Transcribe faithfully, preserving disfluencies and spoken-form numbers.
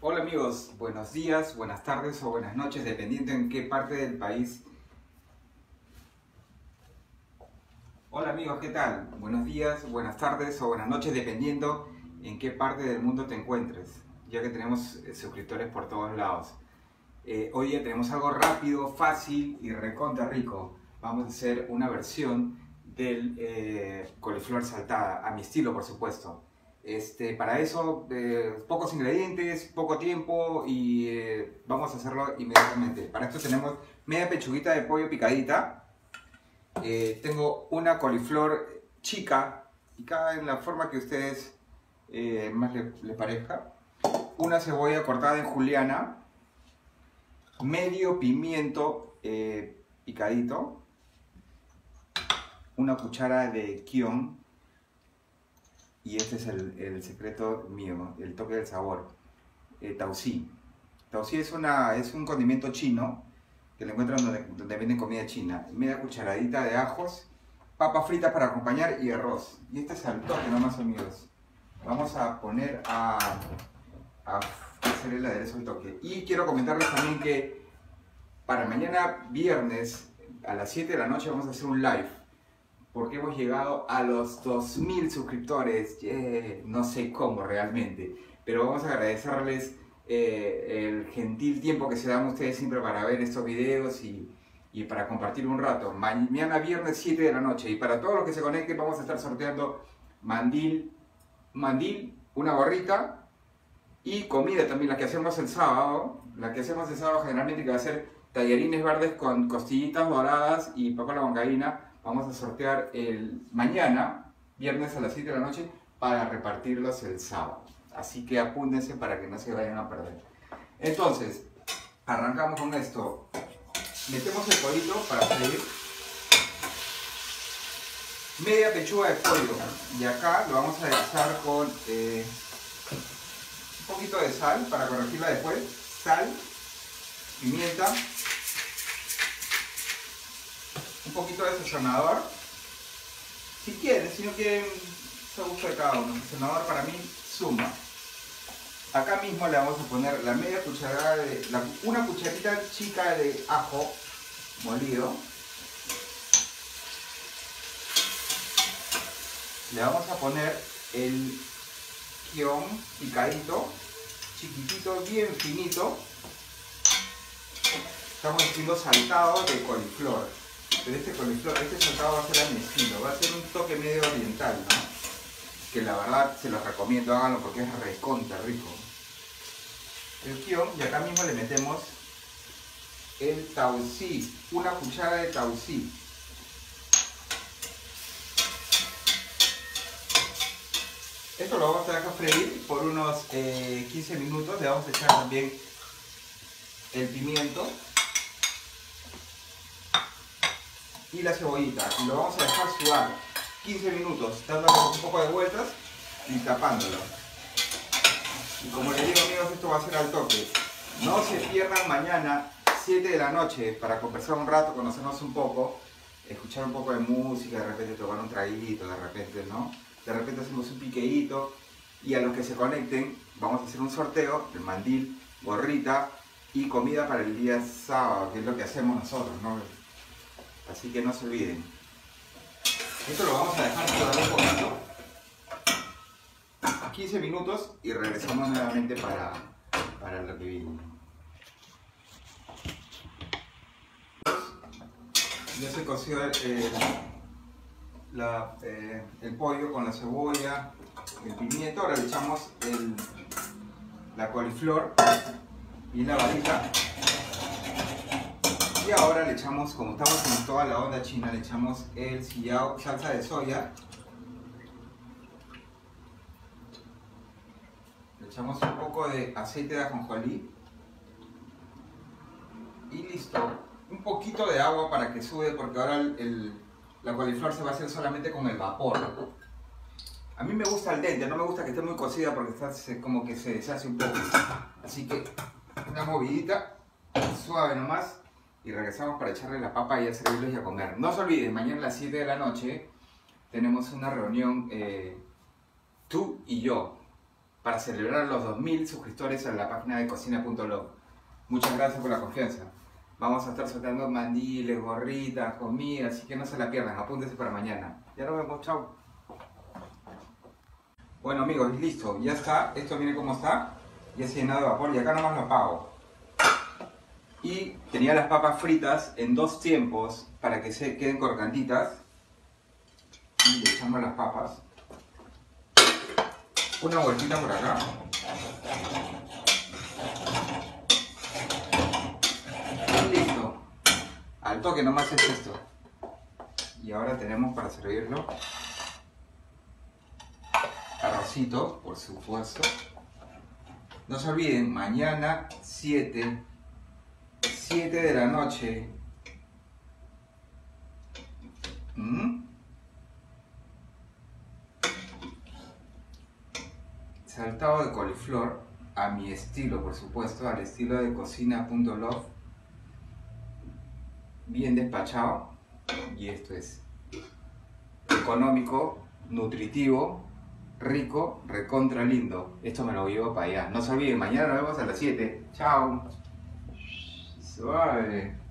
Hola amigos, buenos días, buenas tardes o buenas noches, dependiendo en qué parte del país. Hola amigos, ¿qué tal? Buenos días, buenas tardes o buenas noches, dependiendo en qué parte del mundo te encuentres, ya que tenemos eh, suscriptores por todos lados. Eh, hoy día tenemos algo rápido, fácil y recontra rico. Vamos a hacer una versión del eh, coliflor saltada, a mi estilo por supuesto. Este, para eso, eh, pocos ingredientes, poco tiempo y eh, vamos a hacerlo inmediatamente. Para esto tenemos media pechuguita de pollo picadita. Eh, tengo una coliflor chica, picada en la forma que a ustedes eh, más les le parezca. Una cebolla cortada en juliana. Medio pimiento eh, picadito. Una cuchara de kion. Y este es el, el secreto mío, el toque del sabor. Eh, Tausí. Tausí es, una, es un condimento chino que lo encuentran donde, donde venden comida china. Media cucharadita de ajos, papas fritas para acompañar y arroz. Y este es el toque nomás, amigos. Vamos a poner a, a hacer el aderezo al toque. Y quiero comentarles también que para mañana viernes a las siete de la noche vamos a hacer un live. Porque hemos llegado a los dos mil suscriptores, yeah, no sé cómo realmente, pero vamos a agradecerles eh, el gentil tiempo que se dan ustedes siempre para ver estos videos y, y para compartir un rato. Mañana viernes siete de la noche, y para todos los que se conecten vamos a estar sorteando mandil, mandil, una gorrita y comida también, la que hacemos el sábado, la que hacemos el sábado generalmente, que va a ser tallarines verdes con costillitas doradas y papa a la huancaína. Vamos a sortear el mañana, viernes a las siete de la noche, para repartirlos el sábado. Así que apúntense para que no se vayan a perder. Entonces, arrancamos con esto. Metemos el pollito para freír. Media pechuga de pollo. Y acá lo vamos a aderezar con eh, un poquito de sal para corregirla después. Sal, pimienta. Un poquito de sazonador, si quieren, si no quieren, es a gusto de cada uno. El sazonador para mí suma. Acá mismo le vamos a poner la media cucharada de, la, una cucharita chica de ajo molido. Le vamos a poner el kion picadito, chiquitito, bien finito. Estamos haciendo saltado de coliflor. Pero este coliflor, este saltado va a ser a mi estilo, va a ser un toque medio oriental, ¿no? Que la verdad se los recomiendo, háganlo porque es recontra rico. El kion, y acá mismo le metemos el tausí, una cuchara de tausí. Esto lo vamos a dejar freír por unos eh, quince minutos, le vamos a echar también el pimiento y la cebollita, y lo vamos a dejar sudar quince minutos, dándole un poco de vueltas y tapándolo. Y como les digo, amigos, esto va a ser al toque. No se pierdan mañana siete de la noche para conversar un rato, conocernos un poco, escuchar un poco de música, de repente tomar un traguito, de repente, ¿no? De repente hacemos un piqueíto, y a los que se conecten vamos a hacer un sorteo de mandil, gorrita y comida para el día sábado, que es lo que hacemos nosotros, ¿no? Así que no se olviden. Esto lo vamos a dejar sudar un poquito, quince minutos, y regresamos nuevamente para, para lo que viene. Ya se coció el, la, eh, el pollo con la cebolla, el pimiento. Ahora le echamos el, la coliflor y la varita. Y ahora le echamos, como estamos en toda la onda china, le echamos el sillao, salsa de soya. Le echamos un poco de aceite de ajonjolí. Y listo. Un poquito de agua para que sube, porque ahora el, el, la coliflor se va a hacer solamente con el vapor. A mí me gusta al dente, no me gusta que esté muy cocida porque está como que se deshace un poco. Así que una movidita, suave nomás. Y regresamos para echarle la papa y a servirlos y a comer. No se olviden, mañana a las siete de la noche tenemos una reunión, eh, tú y yo. para celebrar los dos mil suscriptores a la página de cocina punto log. Muchas gracias por la confianza. Vamos a estar soltando mandiles, gorritas, comida, así que no se la pierdan, apúntense para mañana. Ya nos vemos, chao. Bueno amigos, listo, ya está, esto miren cómo está, ya se ha llenado de vapor y acá nomás lo apago. Y tenía las papas fritas en dos tiempos para que se queden crocantitas. Y le echamos las papas. Una vueltita por acá. Y listo. Al toque nomás es esto. Y ahora tenemos para servirlo arrocito, por supuesto. No se olviden, mañana siete de la noche. ¿Mm? Saltado de coliflor a mi estilo, por supuesto, al estilo de cocina punto log. Bien despachado. Y esto es económico, nutritivo, rico, recontra lindo. Esto me lo llevo para allá. No se olviden, mañana nos vemos a las siete. Chao. Suave.